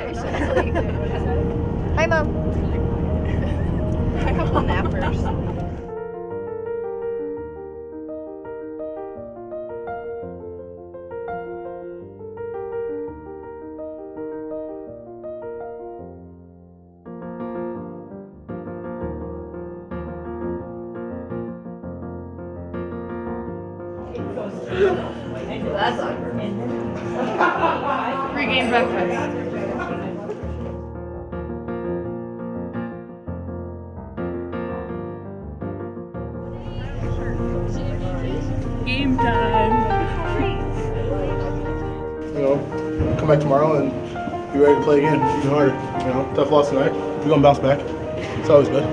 seriously. Hi, Mom. I got on that first. That's awkward. Pre-game breakfast. Game time. You know, come back tomorrow and be ready to play again, even harder. You know, tough loss tonight. We're gonna bounce back. It's always good.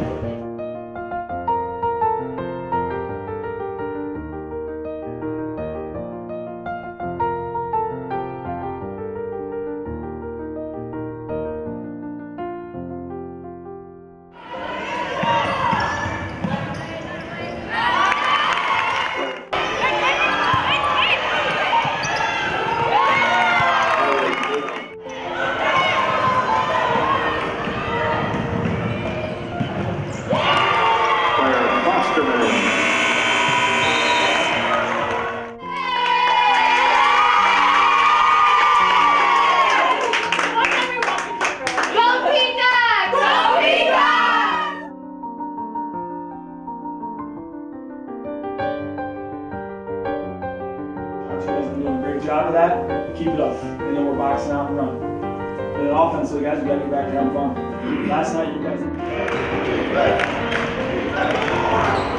You guys have been doing a great job of that. Keep it up. And then we're boxing out and running. And then offensively, guys, we got to get back to having fun. Last night, you guys.